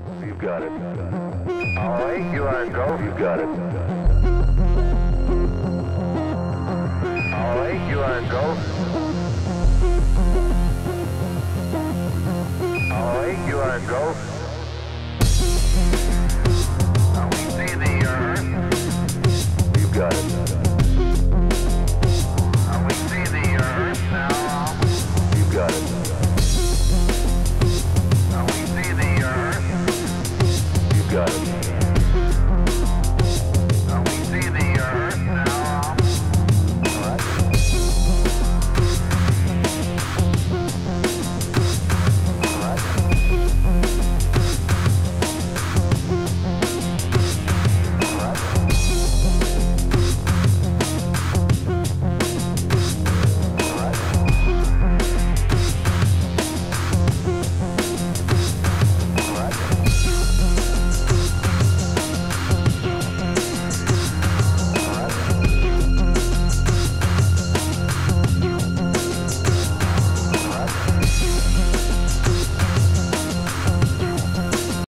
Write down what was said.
You got it. All right, you are go. You got it. All right, you are go. All right, you are go.